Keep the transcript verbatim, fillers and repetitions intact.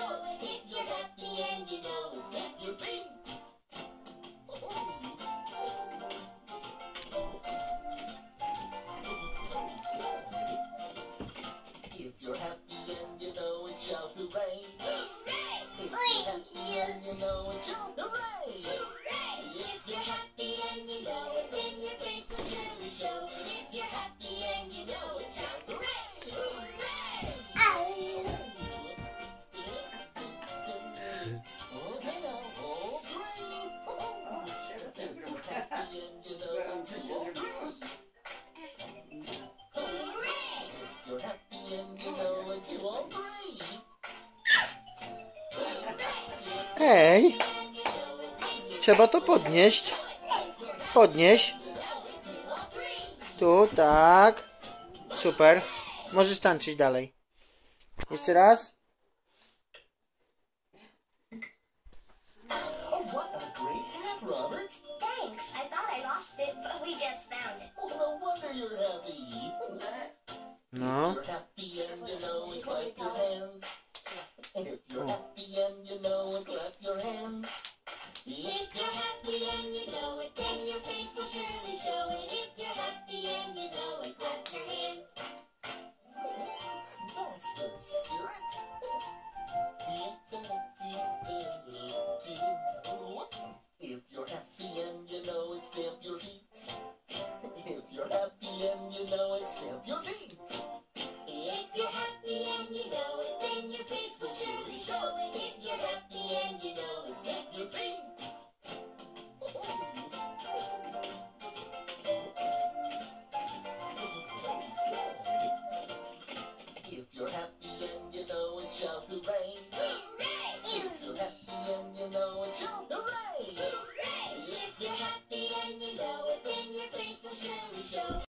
show it. If you're happy and you know it, stamp your feet. If you're happy and you know it, shout hooray! Hooray! If you're happy and you know it, shout hooray! Hooray! If you're happy and you know it, then your face will surely show it. If you're happy and you know it, shout hooray! Hooray! Oh, hey now, all three! If you're happy and you know it, two, all three! Hooray! If you're happy and you know it, two, all three! Ej, trzeba to podnieść. Podnieś. Tu, tak. Super. Możesz tańczyć dalej. Jeszcze raz. Oh, what a great hat, Robert! Thanks. I thought I lost it, but we just found it. Oh, no wonder you're happy. No. If you're happy and you know it, clap your hands. If you're happy and you know it, clap your hands. If you're happy and you know it, then your face will surely show it. If you're happy and you know it, clap your hands. That's the spirit. If you're happy and you know it, stamp your feet. If you're happy and you know it, stamp your feet. If you're happy and you know it, then your face will surely show it. If you're happy and you know it, stamp your feet. If you're happy and you know it, shout hooray! Hooray! If you're happy and you know it, shout hooray! Hooray! If you're happy and you know it, then your face will surely show it.